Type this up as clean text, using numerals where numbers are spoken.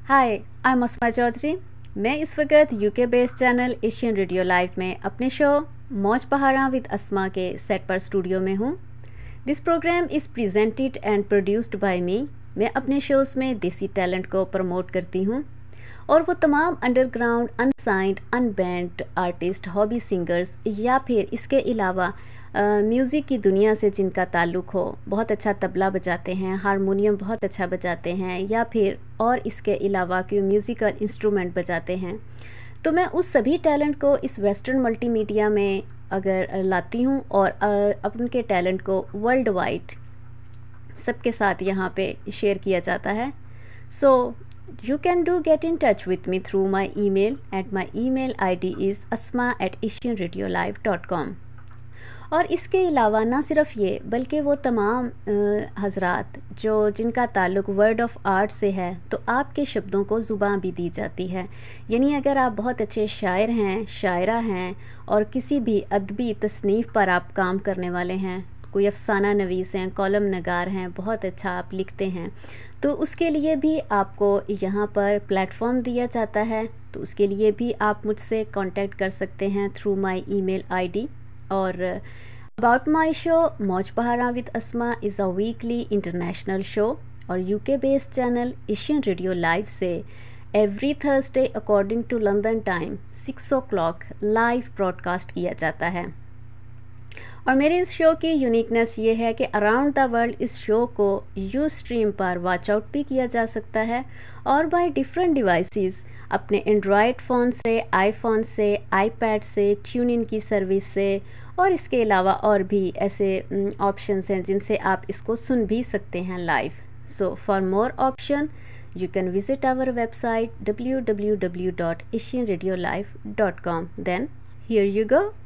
Hi, I am अस्मा चौधरी। मैं इस वक्त UK based channel Asian radio live में अपने शो मौज बहारां विद अस्मा के सेट पर स्टूडियो में हूँ। This program is presented and produced by me. मैं अपने शोज़ में देसी टैलेंट को प्रमोट करती हूँ और वो तमाम underground, unsigned, unbanned artist, hobby singers या फिर इसके अलावा म्यूज़िक की दुनिया से जिनका ताल्लुक़ हो, बहुत अच्छा तबला बजाते हैं, हारमोनियम बहुत अच्छा बजाते हैं या फिर और इसके अलावा कोई म्यूज़िकल इंस्ट्रूमेंट बजाते हैं, तो मैं उस सभी टैलेंट को इस वेस्टर्न मल्टीमीडिया में अगर लाती हूँ और उनके टैलेंट को वर्ल्ड वाइड सबके साथ यहाँ पे शेयर किया जाता है। सो you can do get in touch with me through my email at my email id is asma@asianradiolive.com। और इसके अलावा ना सिर्फ ये बल्कि वो तमाम हज़रात जिनका ताल्लुक़ वर्ड ऑफ आर्ट से है, तो आपके शब्दों को ज़ुबान भी दी जाती है। यानी अगर आप बहुत अच्छे शायर हैं, शायरा हैं और किसी भी अदबी तसनीफ़ पर आप काम करने वाले हैं, कोई अफ़साना नवीस हैं, कॉलम नगार हैं, बहुत अच्छा आप लिखते हैं, तो उसके लिए भी आपको यहाँ पर प्लेटफॉर्म दिया जाता है। तो उसके लिए भी आप मुझसे कांटेक्ट कर सकते हैं थ्रू माय ईमेल आईडी। और about my show Mauj Baharan with Asma is a weekly international show और UK based channel Asian radio live से every Thursday according to London time 6 o'clock live broadcast किया जाता है। और मेरे इस शो की यूनिकनेस ये है कि अराउंड द वर्ल्ड इस शो को यू स्ट्रीम पर वॉच आउट भी किया जा सकता है और बाय डिफरेंट डिवाइसेस, अपने एंड्रॉयड फ़ोन से, आईफोन से, आईपैड से, ट्यून इन की सर्विस से, और इसके अलावा और भी ऐसे ऑप्शंस हैं जिनसे आप इसको सुन भी सकते हैं live. So for more option you can visit our website www.asianradiolive.com. Then here you go.